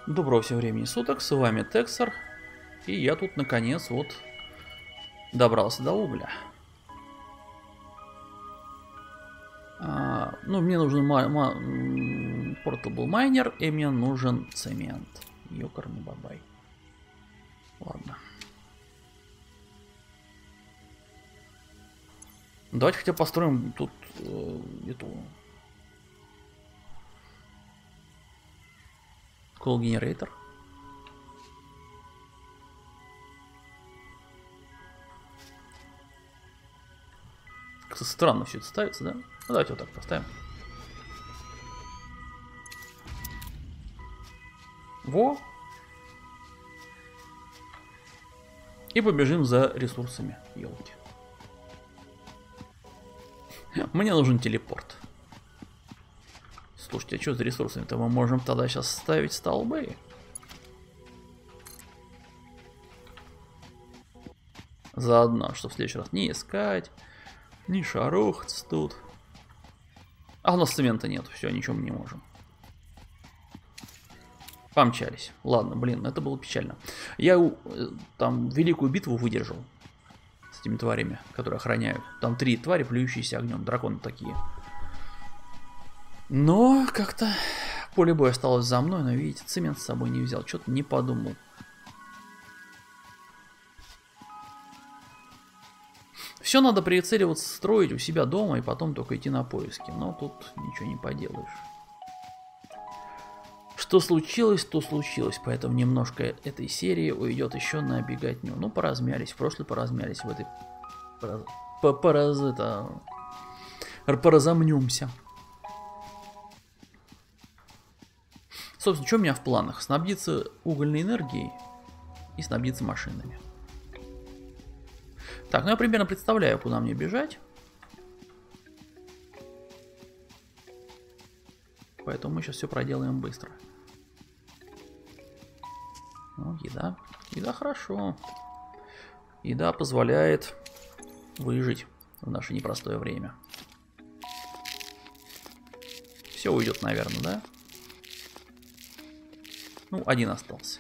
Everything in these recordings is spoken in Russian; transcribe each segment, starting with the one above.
Доброго всем времени суток, с вами Тексер, и я тут наконец вот добрался до угля. Ну, мне нужен Portable Miner, и мне нужен цемент. Ёкарный бабай. Ладно. Давайте хотя бы построим тут эту Coal Generator. Как-то странно все это ставится, да? Ну, давайте вот так поставим. Во! И побежим за ресурсами, елки. Мне нужен телепорт. Слушайте, а что за ресурсами-то мы можем тогда сейчас ставить столбы? Заодно, чтобы в следующий раз не искать, не шарохаться тут. А у нас цемента нет, все, ничего мы не можем. Помчались. Ладно, блин, это было печально. Я там великую битву выдержал с этими тварями, которые охраняют. Там 3 твари, плюющиеся огнем, драконы такие. Но как-то поле боя осталось за мной, но видите, цемент с собой не взял, что-то не подумал. Все надо прицеливаться, строить у себя дома и потом только идти на поиски, но тут ничего не поделаешь. Что случилось, то случилось, поэтому немножко этой серии уйдет еще на беготню. Ну, поразмялись, в прошлый поразмялись, в этой поразомнемся. Собственно, что у меня в планах? Снабдиться угольной энергией и снабдиться машинами. Так, ну я примерно представляю, куда мне бежать. Поэтому мы сейчас все проделаем быстро. Ну, еда. Еда хорошо. Еда позволяет выжить в наше непростое время. Все уйдет, наверное, да? Ну, один остался.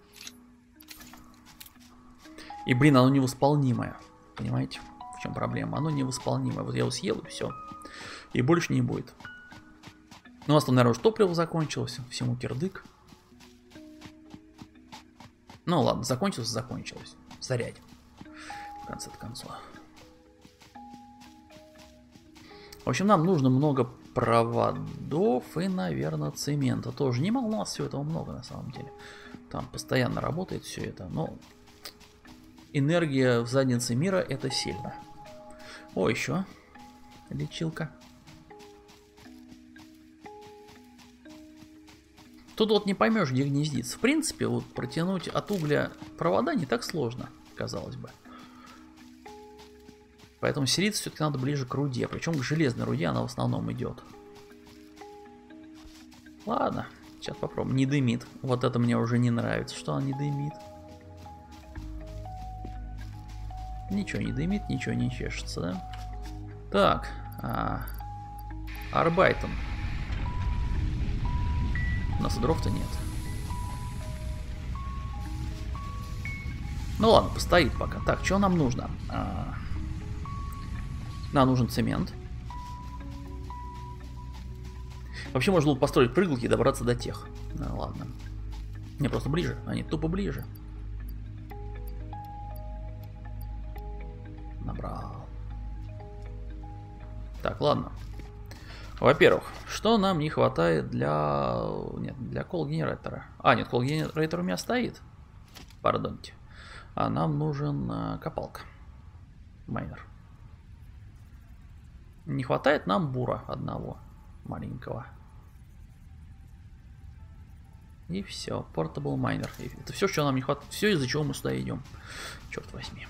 И, блин, оно невосполнимое. Понимаете, в чем проблема? Оно невосполнимое. Вот я его съел, и все. И больше не будет. Ну, у нас там, наверное, уже топливо закончилось. Всему кирдык. Ну, ладно, закончилось. Зарядим. В конце концов. В общем, нам нужно много проводов и, наверное, цемента тоже. Немало у нас всего этого много, на самом деле. Там постоянно работает все это, но энергия в заднице мира — это сильно. О, еще лечилка. Тут вот не поймешь, где гнездится. В принципе, вот протянуть от угля провода не так сложно, казалось бы. Поэтому селиться все-таки надо ближе к руде. Причем к железной руде она в основном идет. Ладно, сейчас попробуем. Не дымит. Вот это мне уже не нравится, что она не дымит. Ничего не дымит, ничего не чешется, да? Так. Арбайтон. У нас и дров-то нет. Ну ладно, постоит пока. Так, что нам нужно? Нам нужен цемент. Вообще можно было построить прыгалки и добраться до тех. Ну ладно. Не, просто ближе. Они тупо ближе. Набрал. Так, ладно. Во-первых, что нам не хватает для... Нет, для колл-генератора. Нет, колл-генератор у меня стоит. Пардоньте. А нам нужен копалка. Майнер. Не хватает нам бура одного. Маленького. И все. Portable Miner. Это все, что нам не хватает. Все, из-за чего мы сюда идем. Черт возьми.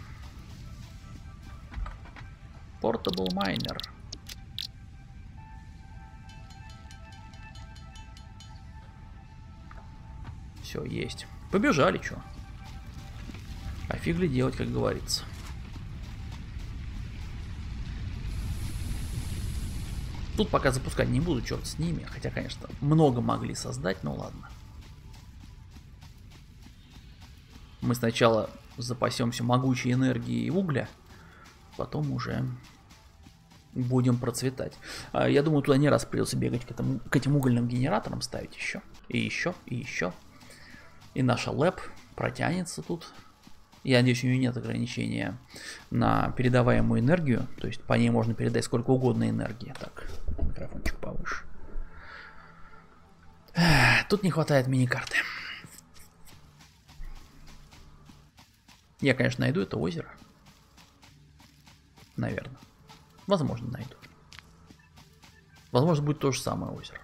Portable Miner. Все, есть. Побежали, что? А фиг ли делать, как говорится. Тут пока запускать не буду, черт с ними. Хотя, конечно, много могли создать, но ладно. Мы сначала запасемся могучей энергией угля, потом уже будем процветать. Я думаю, туда не раз придется бегать к этим угольным генераторам, ставить еще. И еще, и еще. И наша лэп протянется тут. Я надеюсь, у нее нет ограничения на передаваемую энергию. То есть по ней можно передать сколько угодно энергии. Так, микрофончик повыше. Тут не хватает мини-карты. Я, конечно, найду это озеро. Наверное. Возможно, найду. Возможно, будет то же самое озеро.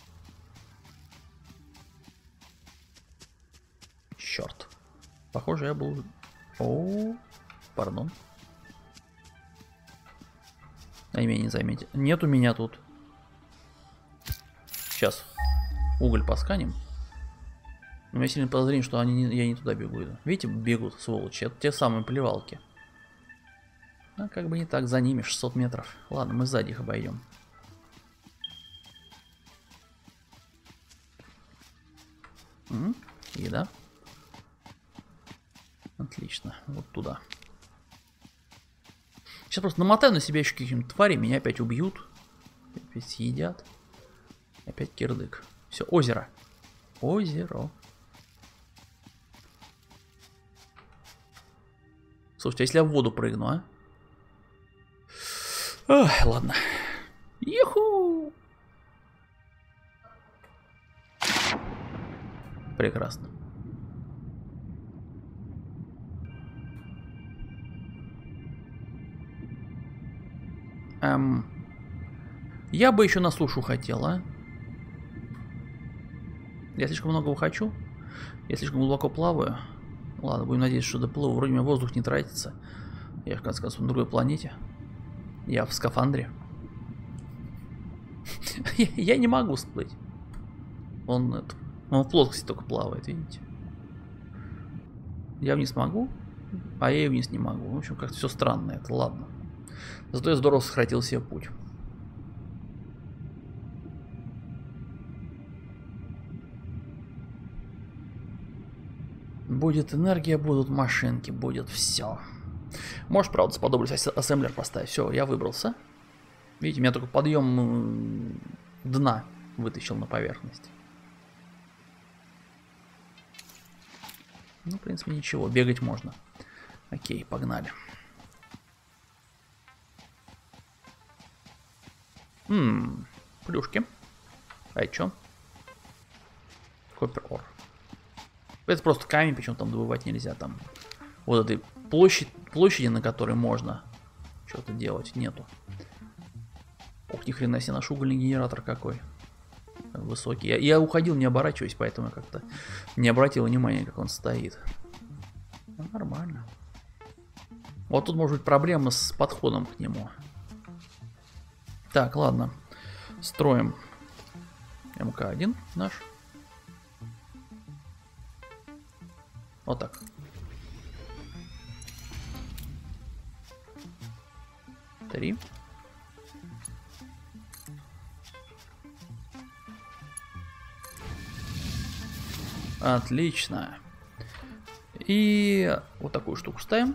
Черт. Похоже, я был... О, пардон. Они меня не заметили. Нет у меня тут. Сейчас. Уголь посканим. У меня сильное подозрение, что я не туда бегу. Видите, бегут, сволочи. Это те самые плевалки. А как бы не так, за ними 600 метров. Ладно, мы сзади их обойдем. Еда. Отлично, вот туда. Сейчас просто намотаю на себя еще какие-нибудь твари, меня опять убьют. Опять съедят. Опять кирдык. Все, озеро. Озеро. Слушайте, а если я в воду прыгну, а? Ой, ладно. Юху! Прекрасно. Я бы еще на сушу хотела. Я слишком многого хочу. Я слишком глубоко плаваю. Ладно, будем надеяться, что доплыву. Вроде у меня воздух не тратится. Я же, как сказал, на другой планете. Я в скафандре. Я не могу всплыть. Он в плоскости только плавает, видите? Я вниз могу, а я и вниз не могу. В общем, как-то все странно это, ладно. Зато я здорово сократил себе путь. Будет энергия, будут машинки, будет все. Можешь, правда, сподобились ассемблер поставить. Все, я выбрался. Видите, меня только подъем дна вытащил на поверхность. Ну, в принципе, ничего, бегать можно. Окей, погнали. Плюшки. А это что? Копер ор. Это просто камень, причем там добывать нельзя. Там вот этой площади, на которой можно что-то делать, нету. Ох, ни хрена себе, наш угольный генератор какой высокий. Я уходил, не оборачиваясь, поэтому я как-то не обратил внимания, как он стоит. Ну, нормально. Вот тут может быть проблема с подходом к нему. Так, ладно. Строим МК-1 наш. Вот так. Три. Отлично. И вот такую штуку ставим.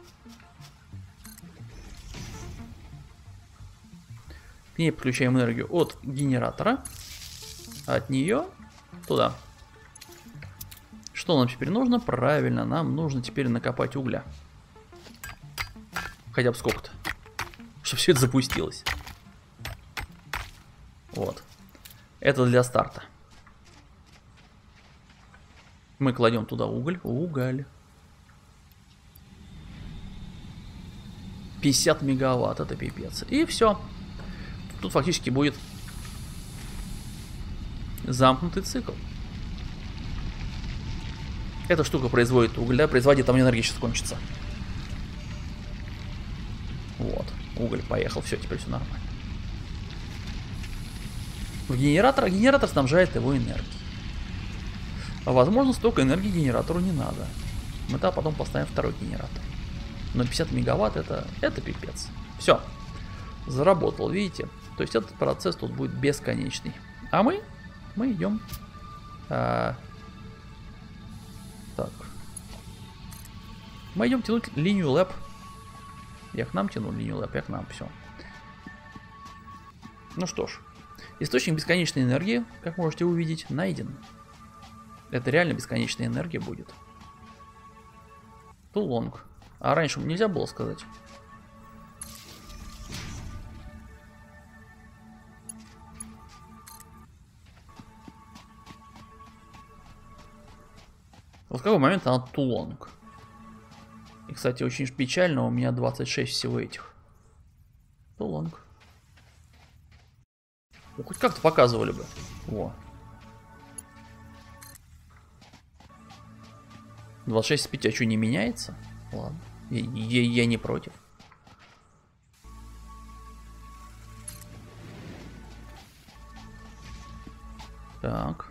К ней подключаем энергию от генератора. От нее туда. Что нам теперь нужно? Правильно, нам нужно теперь накопать угля. Хотя бы сколько-то. Чтобы все это запустилось. Вот. Это для старта. Мы кладем туда уголь. Уголь. 50 мегаватт, это пипец. И все. Тут фактически будет замкнутый цикл. Эта штука производит уголь, да? Производит, там энергия сейчас кончится. Вот. Уголь поехал. Все, теперь все нормально. В генератор. Генератор снабжает его энергией. А возможно, столько энергии генератору не надо. Мы там потом поставим второй генератор. Но 50 мегаватт это пипец. Все. Заработал, видите? То есть этот процесс тут будет бесконечный. А мы идем. Так. Мы идем тянуть линию лэп. Я к нам тяну линию лэп, я к нам, все. Ну что ж. Источник бесконечной энергии, как можете увидеть, найден. Это реально бесконечная энергия будет. Тулонг. А раньше нельзя было сказать? Вот в какой момент она Тулонг? И, кстати, очень печально, у меня 26 всего этих. Тулонг. Ну, хоть как-то показывали бы. Во. 26 из 5, а что, не меняется? Ладно. Я не против. Так.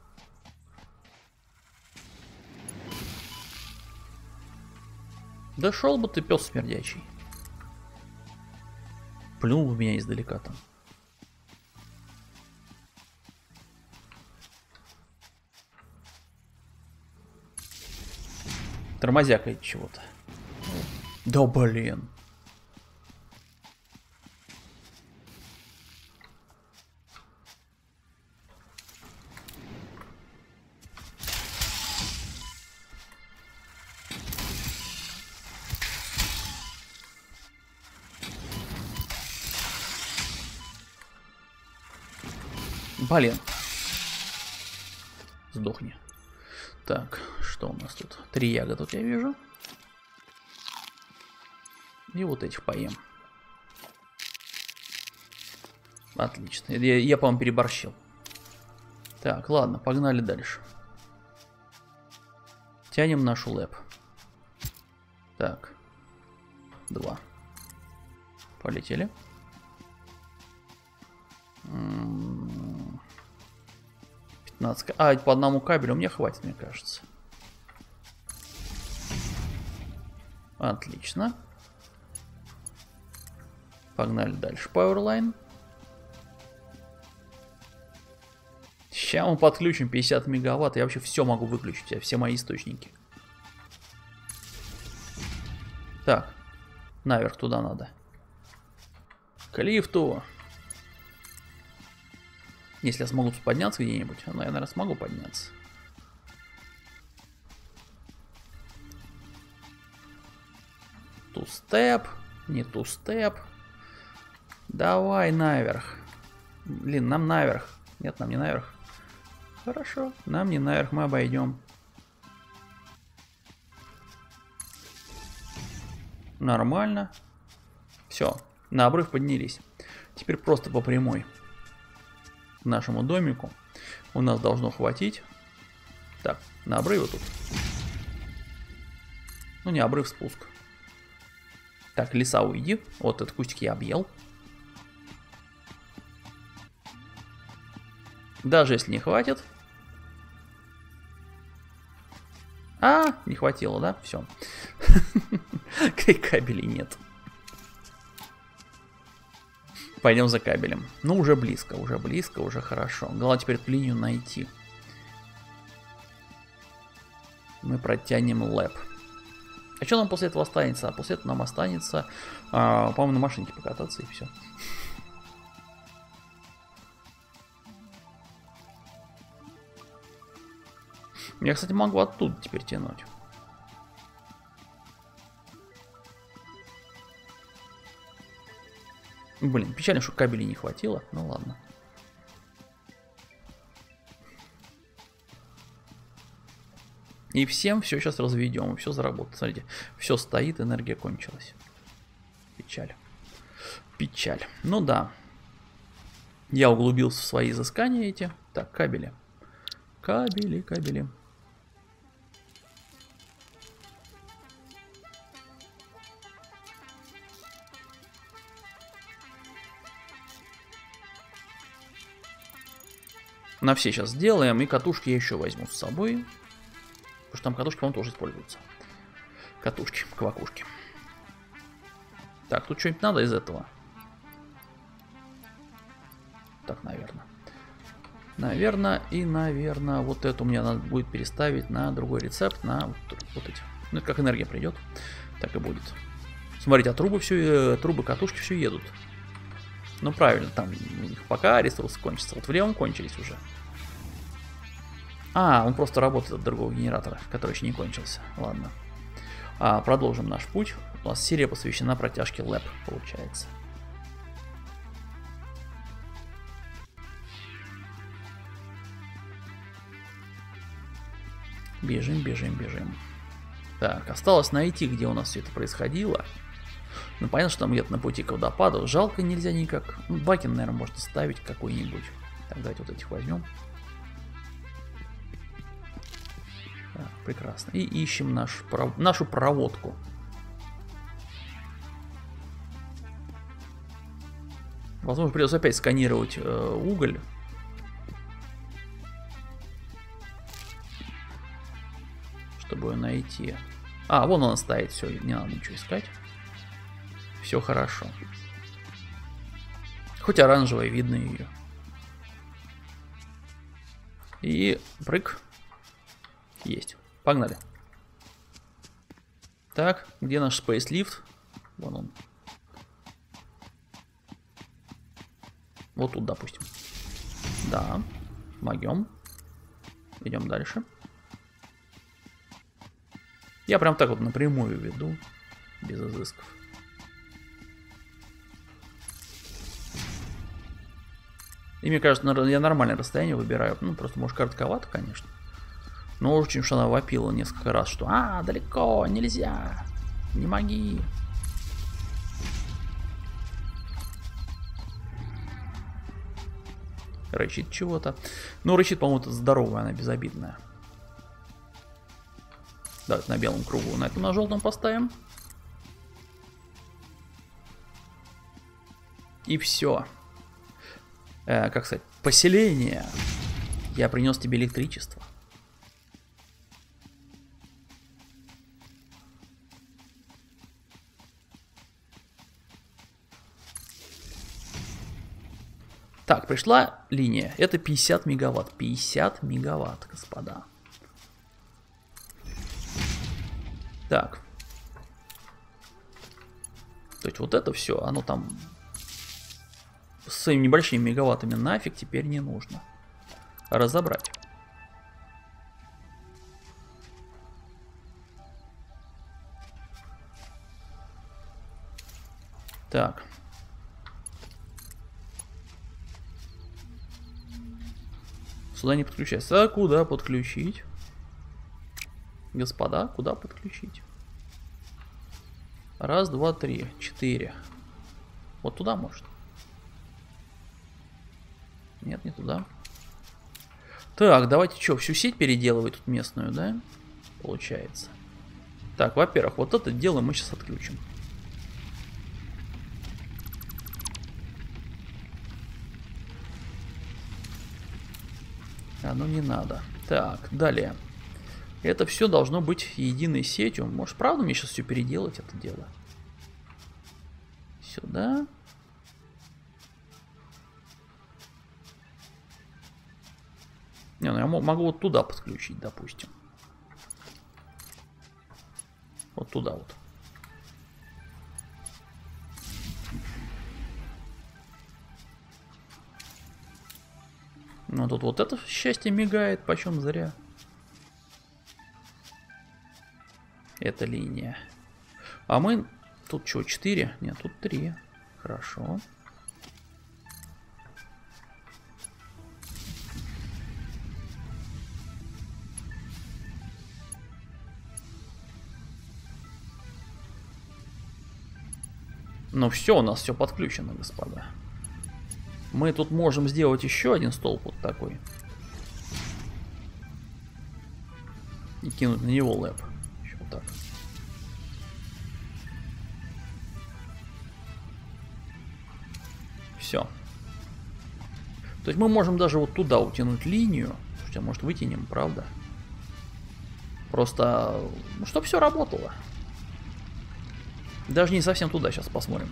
Да шел бы ты, пес смердячий. Плюнул в меня издалека там. Тормозякает чего-то. Да блин. Блин. Сдохни. Так, что у нас тут? 3 ягоды тут я вижу. И вот этих поем. Отлично. Я по-моему, переборщил. Так, ладно, погнали дальше. Тянем нашу лэп. Так. 2. Полетели. 15. А, по одному кабелю мне хватит, мне кажется. Отлично. Погнали дальше. Powerline. Сейчас мы подключим 50 мегаватт. Я вообще все могу выключить. Все мои источники. Так. Наверх туда надо. К лифту. Если я смогу подняться где-нибудь. Ну, я, наверное, смогу подняться. Ту-степ. Не ту-степ. Давай наверх. Блин, нам наверх. Нет, нам не наверх. Хорошо, нам не наверх, мы обойдем. Нормально. Все, на обрыв поднялись. Теперь просто по прямой к нашему домику. У нас должно хватить. Так, на обрыве тут. Ну не обрыв, спуск. Так, леса уйди. Вот этот кустик я объел. Даже если не хватит. А, не хватило, да? Все. Кабелей нет. Пойдем за кабелем. Ну, уже близко, уже хорошо. Главное теперь эту линию найти. Мы протянем лэп. А что нам после этого останется? А после этого нам останется, по-моему, на машинке покататься и все. Я, кстати, могу оттуда теперь тянуть. Блин, печально, что кабелей не хватило. Ну ладно. И всем все сейчас разведем, и все заработает. Смотрите, все стоит, энергия кончилась. Печаль. Печаль. Ну да. Я углубился в свои изыскания эти. Так, кабели. Кабели. На все сейчас сделаем, и катушки я еще возьму с собой. Потому что там катушки, по-моему, тоже используются. Катушки, квакушки. Так, тут что-нибудь надо из этого? Так, наверное. Наверное, вот это у меня надо будет переставить на другой рецепт, на вот эти. Ну, это как энергия придет, так и будет. Смотрите, а трубы катушки все едут. Ну правильно, там у них пока ресурсы кончатся. Вот в левом кончились уже. А, он просто работает от другого генератора, который еще не кончился. Ладно. Продолжим наш путь. У нас серия посвящена протяжке ЛЭП, получается. Бежим, бежим, бежим. Так, осталось найти, где у нас все это происходило. Ну, понятно, что там где-то на пути к водопаду. Жалко, нельзя никак. Ну, бакен, наверное, можно ставить какой-нибудь. Так, давайте вот этих возьмем. Так, прекрасно. И ищем нашу проводку. Возможно, придется опять сканировать уголь. Чтобы ее найти. Вон она стоит, все, не надо ничего искать. Все хорошо. Хоть оранжевая, видно ее. И прыг. Есть. Погнали. Так, где наш Space Lift? Вон он. Вот тут, допустим. Да. Могем. Идем дальше. Я прям так вот напрямую веду. Без изысков. И мне кажется, я нормальное расстояние выбираю. Ну, просто, может, коротковато, конечно. Но очень уж она вопила несколько раз, что далеко, нельзя. Не моги. Рычит чего-то. Ну, рычит, по-моему, здоровая, она безобидная. Давайте на белом кругу, на этом на желтом поставим. И все. Как сказать, поселение. Я принес тебе электричество. Так, пришла линия. Это 50 мегаватт. 50 мегаватт, господа. Так. То есть вот это все, оно там с своими небольшими мегаваттами нафиг теперь не нужно. Разобрать. Так. Сюда не подключается. А куда подключить? Господа, куда подключить? Раз, два, три, 4. Вот туда может. Нет, не туда. Так, давайте что, всю сеть переделывать тут местную, да? Получается. Так, во-первых, вот это дело мы сейчас отключим. Ну не надо. Так, далее. Это все должно быть единой сетью. Может, правда мне сейчас все переделать, это дело? Сюда. Не, ну я могу вот туда подключить, допустим. Вот туда вот. Ну тут вот это счастье мигает, почем зря. Это линия. А мы... Тут что, 4? Нет, тут 3. Хорошо. Ну все, у нас все подключено, господа. Мы тут можем сделать еще один столб вот такой. И кинуть на него лэп. Еще вот так. Все. То есть мы можем даже вот туда утянуть линию. Слушайте, а может вытянем, правда? Просто, ну, чтобы все работало. Даже не совсем туда, сейчас посмотрим.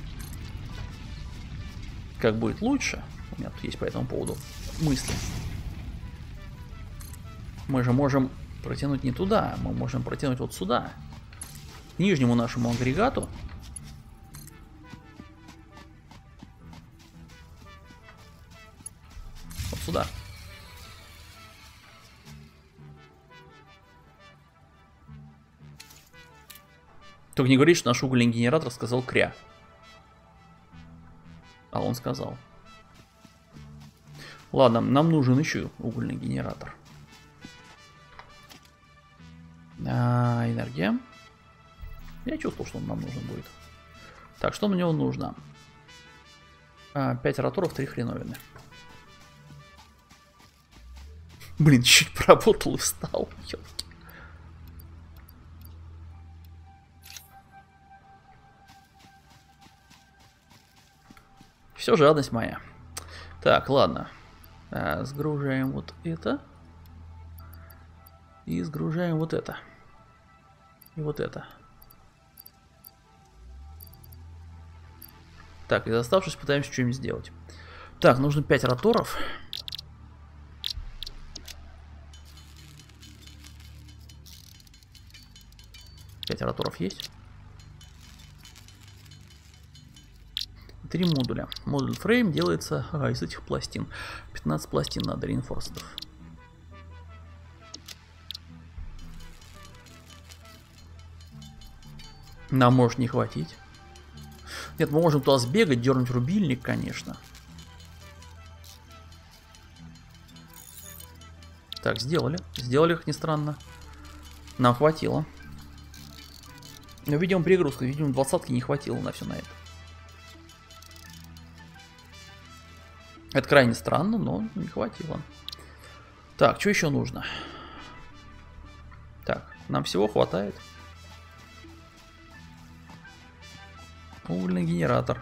Как будет лучше. У меня тут есть по этому поводу мысли. Мы же можем протянуть не туда. Мы можем протянуть вот сюда. К нижнему нашему агрегату. Вот сюда. Только не говорит, что наш угольный генератор сказал кря. А он сказал. Ладно, нам нужен еще угольный генератор. Энергия. Я чувствовал, что он нам нужен будет. Так, что на него нужно? 5 роторов, 3 хреновины. Блин, чуть поработал и встал. Ёлки. Все, жадность моя. Так, ладно. Сгружаем вот это. И сгружаем вот это. И вот это. Так, из оставшись пытаемся что-нибудь сделать. Так, нужно 5 роторов. Пять роторов есть. 3 модуля. Модуль фрейм делается из этих пластин. 15 пластин надо, реинфорсов. Нам может не хватить. Нет, мы можем туда сбегать, дернуть рубильник, конечно. Так, сделали. Сделали, как ни странно. Нам хватило. Но видим перегрузку. Видимо, 20-ки не хватило на все на это. Это крайне странно, но не хватило. Так, что еще нужно? Так, нам всего хватает. Угольный генератор.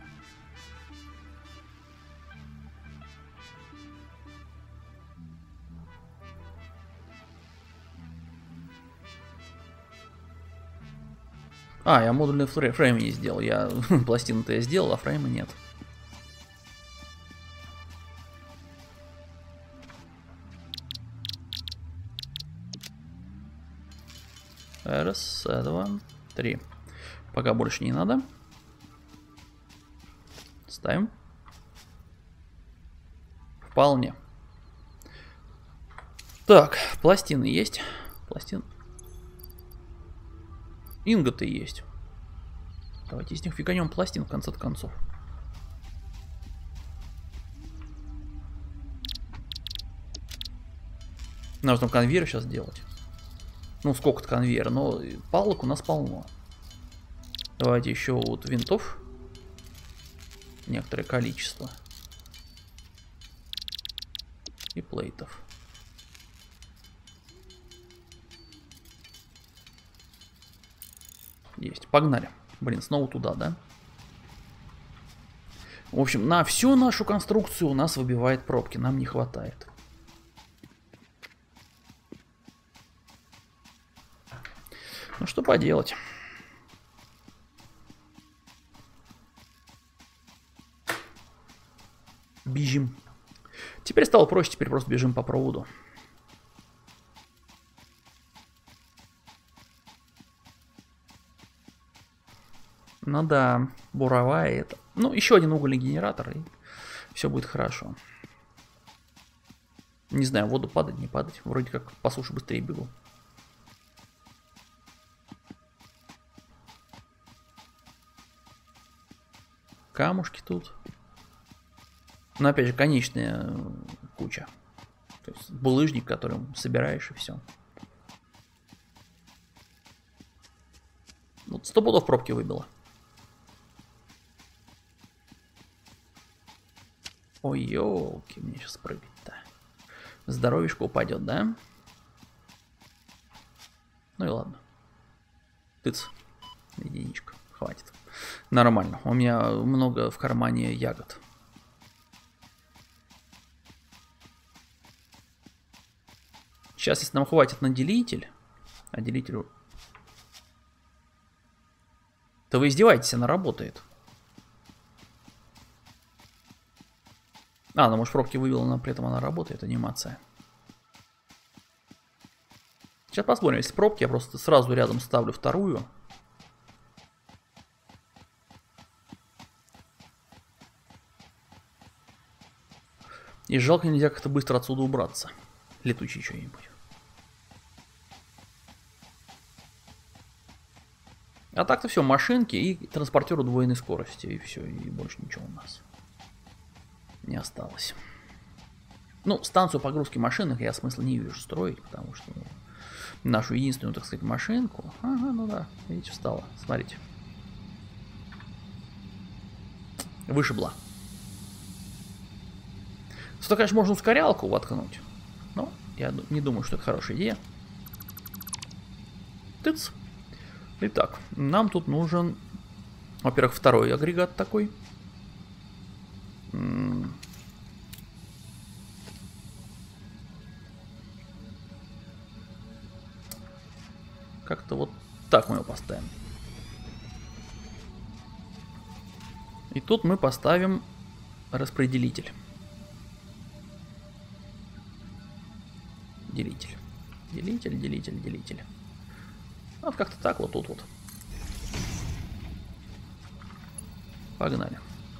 Я модульный фрейм не сделал. Я пластину-то я сделал, а фрейма нет. Раз, два, 3. Пока больше не надо. Ставим. Вполне. Так, пластины есть. Пластин. Инготы есть. Давайте из них фиганем пластин в конце концов. Нужно конвейер сейчас делать. Ну, сколько-то конвейер, но палок у нас полно. Давайте еще вот винтов. Некоторое количество. И плейтов. Есть. Погнали. Блин, снова туда, да? В общем, на всю нашу конструкцию у нас выбивает пробки. Нам не хватает. Ну, что поделать. Бежим. Теперь стало проще, теперь просто бежим по проводу. Ну да, буровая это. Ну, еще один угольный генератор, и все будет хорошо. Не знаю, в воду падать, не падать. Вроде как по суше быстрее бегу. Камушки тут. Но опять же, конечная куча. То есть булыжник, которым собираешь, и все. Вот 100 пудов пробки выбило. Ой, елки, мне сейчас прыгать-то. Здоровьишко упадет, да? Ну и ладно. Тыц. Единичка. Хватит. Нормально. У меня много в кармане ягод. Сейчас, если нам хватит на делитель, а делитель... То вы издеваетесь, она работает. Ну может пробки вывела, но при этом она работает, анимация. Сейчас посмотрим, если пробки, я просто сразу рядом ставлю вторую. И жалко, нельзя как-то быстро отсюда убраться. Летучий что-нибудь. А так-то все, машинки и транспортер удвоенной скорости. И все, и больше ничего у нас не осталось. Ну, станцию погрузки машин я смысла не вижу строить, потому что нашу единственную, так сказать, машинку... Ага, ну да, видите, встала, смотрите. Вышибла. Зато, конечно, можно ускорялку воткнуть. Но я не думаю, что это хорошая идея. Тыц. Итак, нам тут нужен, во-первых, второй агрегат такой. Как-то вот так мы его поставим. И тут мы поставим распределитель. Делитель. Делитель. Вот как-то так вот тут вот. Погнали.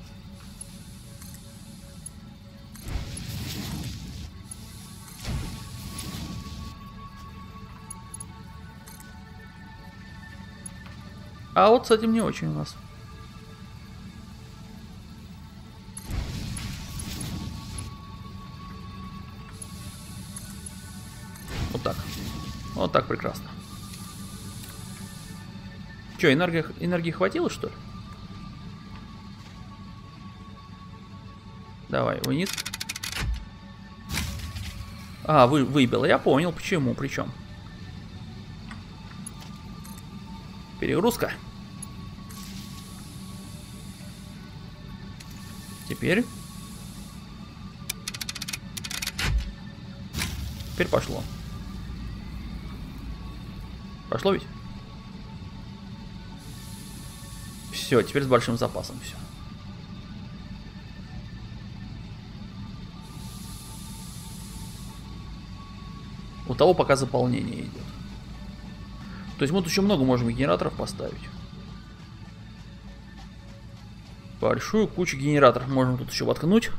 А вот с этим не очень у нас. Вот так. Вот так прекрасно. Че, энергии хватило, что ли? Давай, вниз. А, выбило. Я понял, почему. Причем. Перегрузка. Теперь пошло. Пошло ведь? Все, теперь с большим запасом все. У того пока заполнение идет. То есть мы тут еще много можем генераторов поставить. Большую кучу генераторов можем тут еще воткнуть.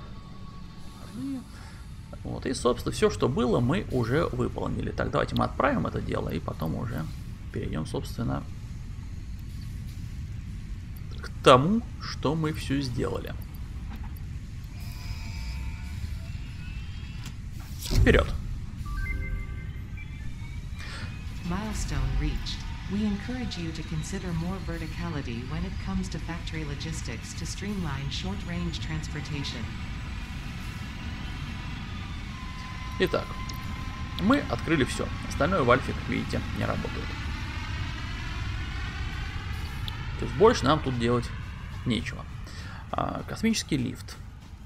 Вот, и, собственно, все, что было, мы уже выполнили. Так, давайте мы отправим это дело, и потом уже перейдем, собственно, к тому, что мы все сделали. Вперед! Milestone reached. We encourage you to consider more verticality when it comes to factory logistics to streamline short-range transportation. Итак, мы открыли все. Остальное в альфе, как видите, не работает. То есть больше нам тут делать нечего. Космический лифт.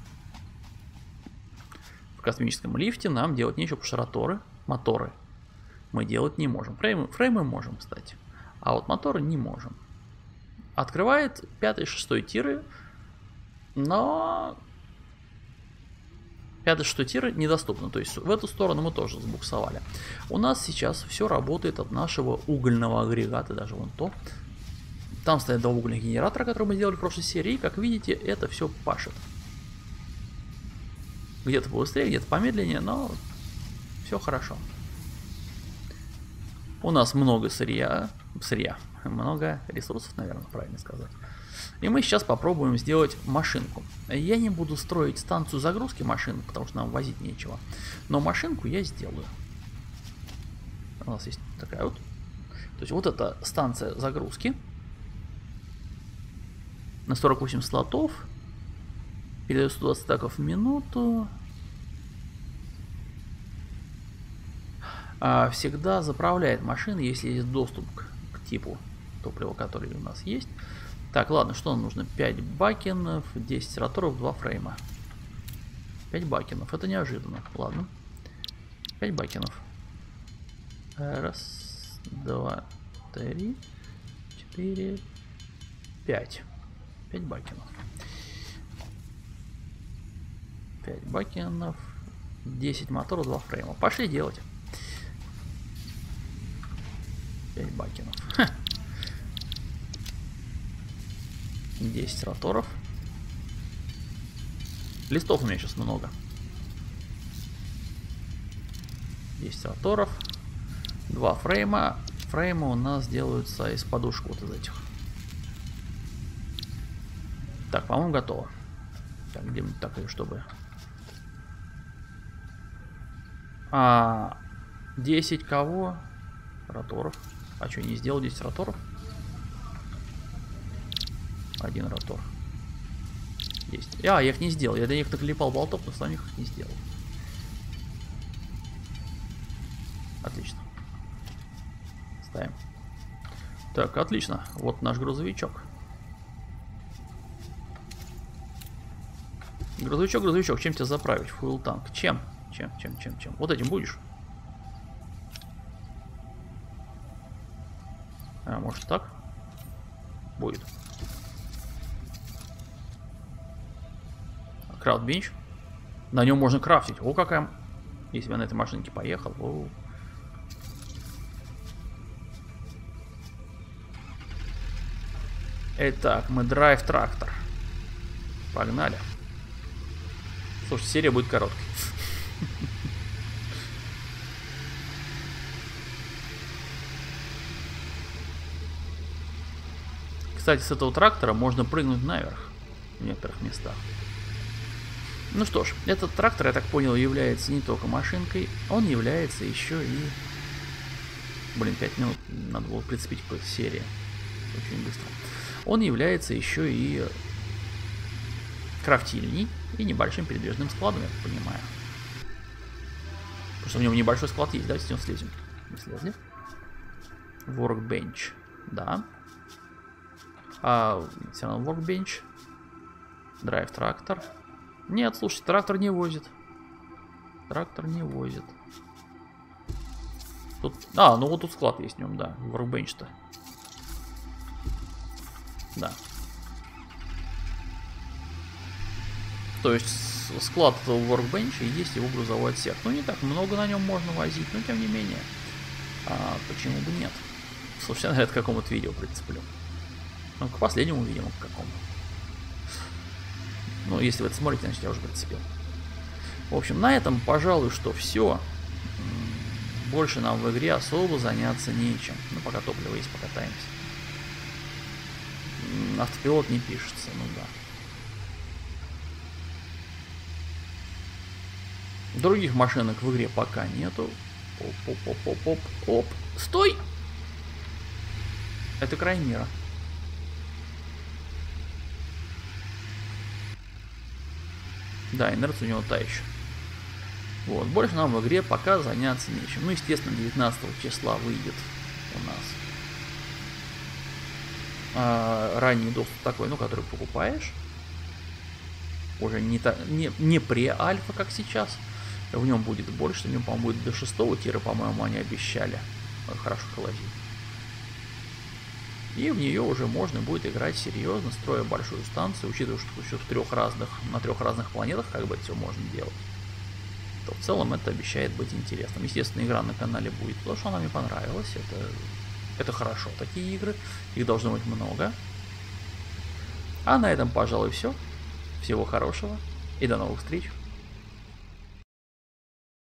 В космическом лифте нам делать нечего, потому что роторы, моторы мы делать не можем. Фреймы можем, кстати. А вот моторы не можем. Открывает 5-6 тиры, но 5-6 тиры недоступны. То есть в эту сторону мы тоже сбуксовали. У нас сейчас все работает от нашего угольного агрегата, даже вон то. Там стоят два угольных генератора, которые мы сделали в прошлой серии. И, как видите, это все пашет. Где-то побыстрее, где-то помедленнее, но все хорошо. У нас много сырья, много ресурсов, наверное, правильно сказать. И мы сейчас попробуем сделать машинку. Я не буду строить станцию загрузки машин, потому что нам возить нечего. Но машинку я сделаю. У нас есть такая вот. То есть вот это станция загрузки. На 48 слотов. Передает 120 стаков в минуту. Всегда заправляет машины, если есть доступ к типу топлива, который у нас есть. Так, ладно, что нам нужно? 5 бакенов, 10 роторов, 2 фрейма. 5 бакенов, это неожиданно. Ладно. 5 бакенов. Раз, два, три, 4, 5. 5 бакенов. 5 бакенов, 10 моторов, 2 фрейма. Пошли делать. 5 бакенов. 10 роторов. Листов у меня сейчас много. 10 роторов. 2 фрейма. Фреймы у нас делаются из подушек вот из этих. Так, по-моему, готово. Так, где-нибудь такое, чтобы... 10 кого? Роторов. А что, не сделал 10 роторов? 1 ротор. Есть. Я их не сделал. Я до них наклепал болтов, но самих их не сделал. Отлично. Ставим. Так, отлично. Вот наш грузовичок. Грузовичок, чем тебя заправить? Фуэл танк. Чем? Чем? Вот этим будешь? А, может так? Будет. Краудбенч. На нем можно крафтить. О, какая... Если бы я на этой машинке поехал. О. Итак, мы драйв трактор. Погнали. Слушай, серия будет короткой. Кстати, с этого трактора можно прыгнуть наверх в некоторых местах. Ну что ж, этот трактор, я так понял, является не только машинкой, он является еще и... Блин, 5 минут надо было прицепить к какой-то серии. Очень быстро. Он является еще и крафтильней и небольшим передвижным складом, я так понимаю. Потому что в нем небольшой склад есть. Давайте с него слезем. Мы слезли. Workbench. Да. Все равно Workbench. Драйв трактор. Нет, слушай, трактор не возит. Трактор не возит. Тут... ну вот тут склад есть в нем, да. Workbench-то. Да. То есть склад этого Workbench и есть его грузовой отсек. Ну, не так много на нем можно возить, но тем не менее. Почему бы нет? Слушай, я, наверное, к какому-то видео прицеплю. Ну, к последнему, видимо, к какому. Ну, если вы это смотрите, значит, я уже прицепил. В общем, на этом, пожалуй, что все. Больше нам в игре особо заняться нечем. Ну, пока топливо есть, покатаемся. Автопилот не пишется, ну да. Других машинок в игре пока нету. Оп. Стой! Это край мира. Да, инерция у него та еще. Вот, больше нам в игре пока заняться нечем. Ну, естественно, 19 числа выйдет у нас ранний доступ такой, ну, который покупаешь. Уже не pre-альфа, как сейчас. В нем будет больше, в нем, по-моему, будет до 6-го тира, по-моему, они обещали. Хорошо холодить. И в нее уже можно будет играть серьезно, строя большую станцию, учитывая, что еще на трех разных планетах как бы это все можно делать. То в целом это обещает быть интересным. Естественно, игра на канале будет, потому что она мне понравилась. Это хорошо, такие игры. Их должно быть много. А на этом, пожалуй, все. Всего хорошего и до новых встреч.